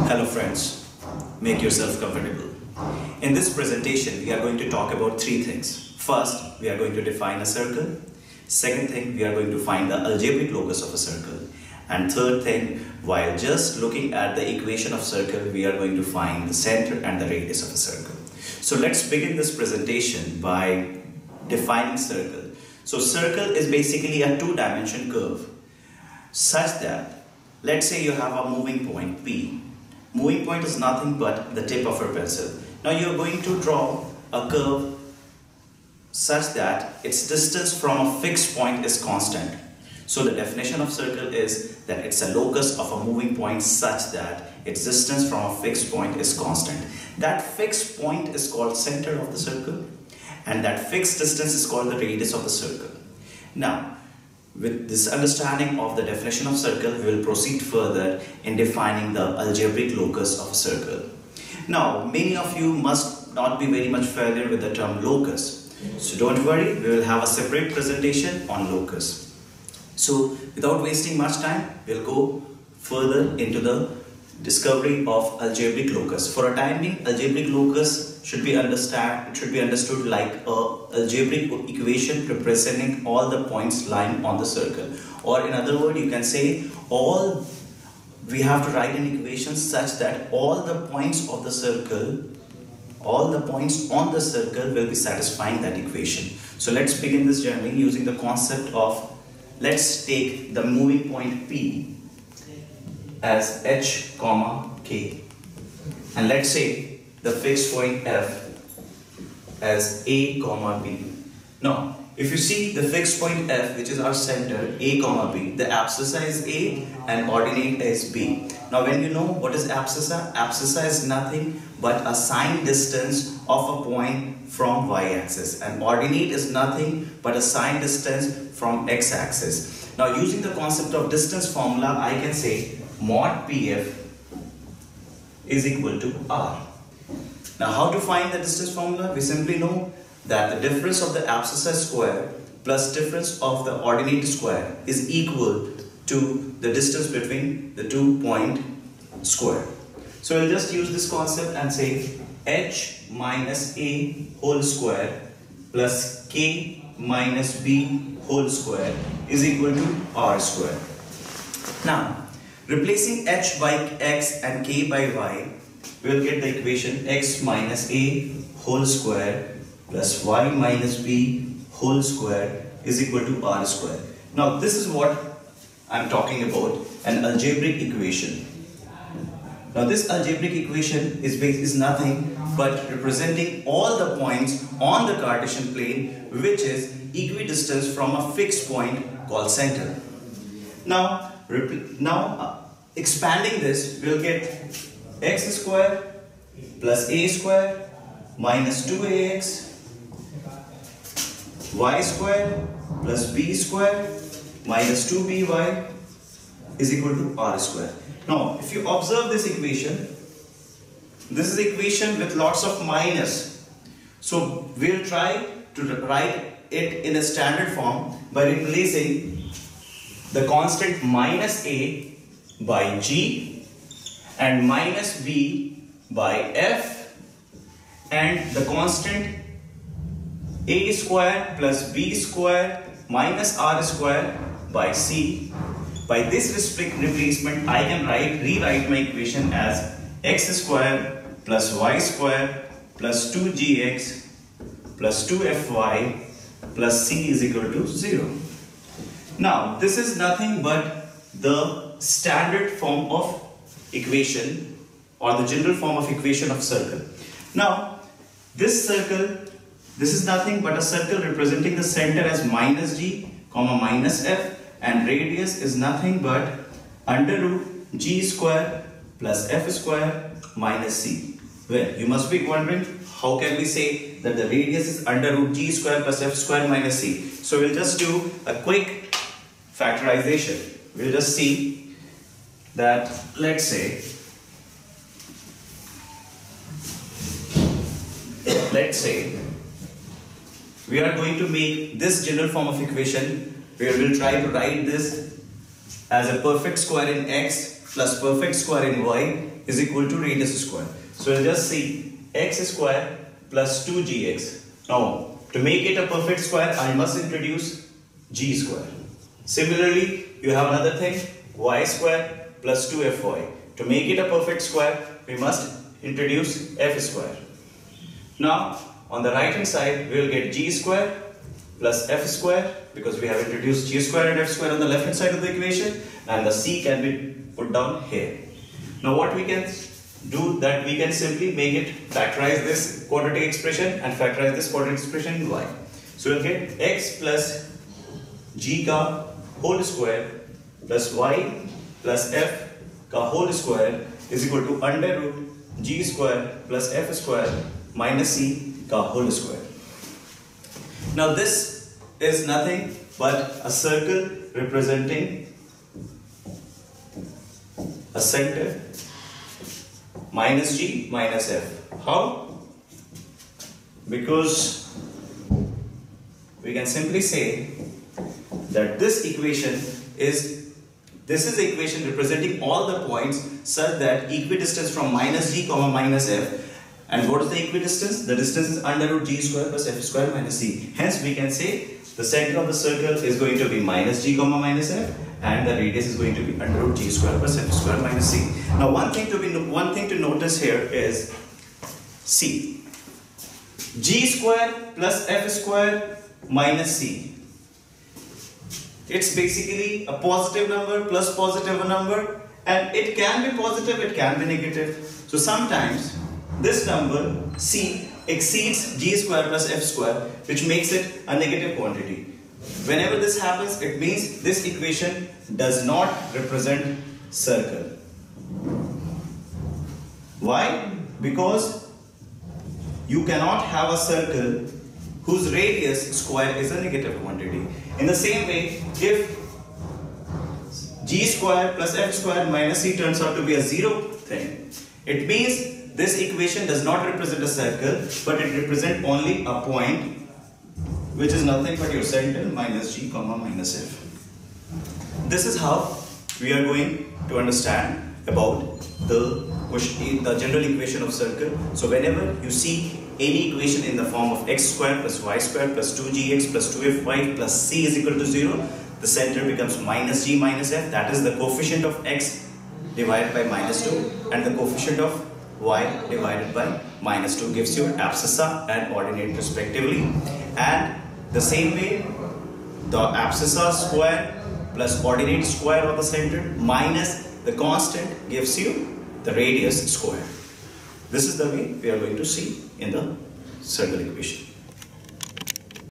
Hello friends, make yourself comfortable. In this presentation, we are going to talk about three things. First, we are going to define a circle. Second thing, we are going to find the algebraic locus of a circle. And third thing, while just looking at the equation of circle, we are going to find the center and the radius of a circle. So let's begin this presentation by defining circle. So circle is basically a two-dimensional curve such that, let's say you have a moving point P. Moving point is nothing but the tip of your pencil. Now you are going to draw a curve such that its distance from a fixed point is constant. So the definition of circle is that it's a locus of a moving point such that its distance from a fixed point is constant. That fixed point is called center of the circle, and that fixed distance is called the radius of the circle. Now, with this understanding of the definition of circle, we will proceed further in defining the algebraic locus of a circle. Now, many of you must not be very much familiar with the term locus. So don't worry, we will have a separate presentation on locus. So without wasting much time, we'll go further into the discovery of algebraic locus. For a time being, algebraic locus should be understood like a algebraic equation representing all the points lying on the circle. Or in other words, you can say we have to write an equation such that all the points of the circle, all the points on the circle will be satisfying that equation. So let's begin this journey using the concept of, let's take the moving point P as h, k, and let's say the fixed point F as a, b. Now, if you see the fixed point F, which is our center, a, b, the abscissa is A and ordinate is B. Now, when you know what is abscissa, abscissa is nothing but a sine distance of a point from y-axis, and ordinate is nothing but a sine distance from x-axis. Now, using the concept of distance formula, I can say mod PF is equal to R. Now, how to find the distance formula? We simply know that the difference of the abscissa square plus difference of the ordinate square is equal to the distance between the 2 point square. So we'll just use this concept and say h minus a whole square plus k minus b whole square is equal to r square. Now, replacing h by x and k by y, we will get the equation x minus a whole square plus y minus b whole square is equal to r square. Now, this is what I'm talking about, an algebraic equation. Now, this algebraic equation is nothing but representing all the points on the Cartesian plane, which is equidistant from a fixed point called center. Now, expanding this, we'll get x square plus a square minus 2ax y square plus b square minus 2by is equal to r square. Now, if you observe this equation, this is equation with lots of minus. So, we'll try to write it in a standard form by replacing the constant minus a by g and minus b by f and the constant a square plus b square minus r square by c. By this replacement, I can rewrite my equation as x square plus y square plus 2gx plus 2fy plus c is equal to 0. Now, this is nothing but the standard form of equation or the general form of equation of circle. Now, this circle, this is nothing but a circle representing the center as minus g, minus f, and radius is nothing but under root g square plus f square minus c. Well, you must be wondering, how can we say that the radius is under root g square plus f square minus c? So we'll just do a quick factorization. We'll just see that, let's say we are going to make this general form of equation where we'll try to write this as a perfect square in x plus perfect square in y is equal to radius square. So we'll just see x square plus 2gx. Now, to make it a perfect square, I must introduce g square. Similarly, you have another thing, y square plus 2fy. To make it a perfect square, we must introduce f square. Now, on the right hand side, we will get g square plus f square because we have introduced g square and f square on the left hand side of the equation, and the c can be put down here. Now, what we can do that we can simply make it factorize this quadratic expression and factorize this quadratic expression in y. So we'll get x plus g ka whole square plus y plus f ka whole square is equal to under root g square plus f square minus c ka whole square. Now this is nothing but a circle representing a center minus g minus f. How? Because we can simply say that this is the equation representing all the points such that equidistance from minus g comma minus f. And what is the equidistance? The distance is under root g square plus f square minus c. Hence we can say the center of the circle is going to be minus g comma minus f, and the radius is going to be under root g square plus f square minus c. Now one thing to notice here is c. G square plus f square minus c. It's basically a positive number plus positive number, and it can be positive, it can be negative. So sometimes this number c exceeds g square plus f square, which makes it a negative quantity. Whenever this happens, it means this equation does not represent circle. Why? Because you cannot have a circle whose radius square is a negative quantity. In the same way, if g square plus f square minus c turns out to be a zero thing, it means this equation does not represent a circle, but it represents only a point, which is nothing but your center minus g comma minus f. This is how we are going to understand about the general equation of circle. So whenever you see any equation in the form of x square plus y square plus 2gx plus 2fy plus c is equal to 0, the center becomes minus g minus f. That is the coefficient of x divided by minus 2, and the coefficient of y divided by minus 2 gives you abscissa and ordinate respectively. And the same way, the abscissa square plus ordinate square of the center minus the constant gives you the radius square. This is the way we are going to see in the circle equation.